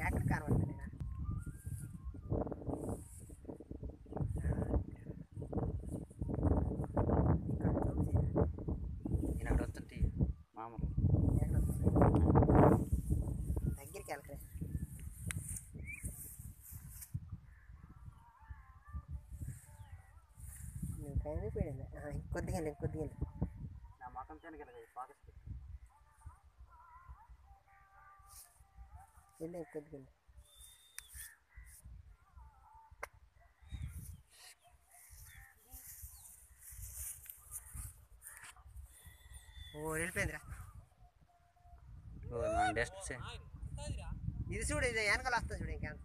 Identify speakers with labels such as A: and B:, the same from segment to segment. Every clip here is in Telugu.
A: ఎక్కడ కనబడుతుంది
B: నేను అక్కడ వస్తుంటే మామూలు
A: దగ్గరికి వెళ్ళకరే నువ్వు కైనా పోయింది ఇంకొద్దిగా ఇంకొద్దిగా
B: నా మొఖం తినగలదు ఫోకస్
A: వెళ్ళి ఇంకొద్దిగా ఓ వెళ్ళిపోయిందిరా
B: డస్ట్
A: ఇది చూడు ఇది వెనకాల వస్తుంది చూడు ఇంకా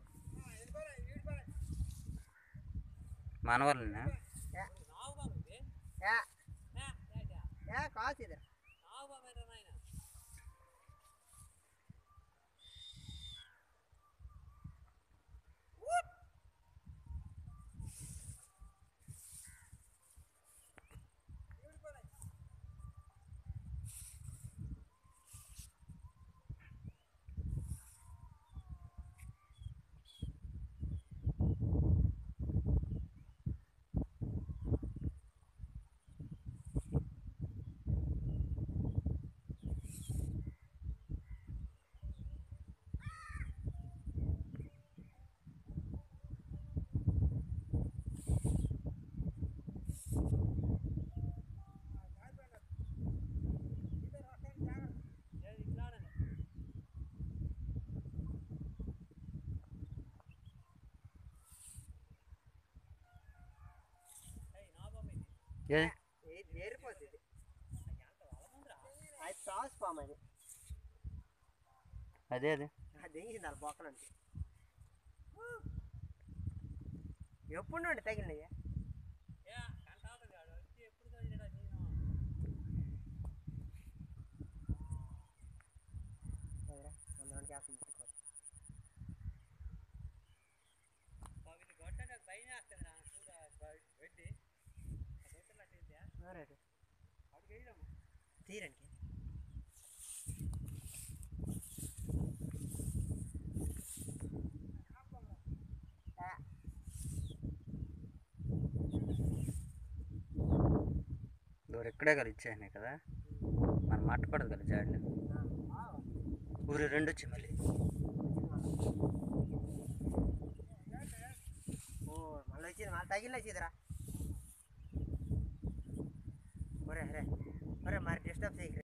B: మనవాళ్ళనా
A: కాదు ఇది ఏరిపోతుంది అది తాసు పాము అది
B: అదే అదే
A: దిగింది వాళ్ళ బొక్కలంటే ఎప్పుడు నుండి తగిలినయ్యా అందులో చేస్తుంది తీరండి
B: ఎవరు ఇక్కడే కదా ఇచ్చాయి కదా మనం మాట్లాడదు కదా జాడ్లు ఊరు రెండు వచ్చి మళ్ళీ
A: మళ్ళీ వచ్చింది మళ్ళీ తగిలిన వచ్చిందిరా ఒరే అరే ఒరే మరి డిస్టర్బ్ చేయకు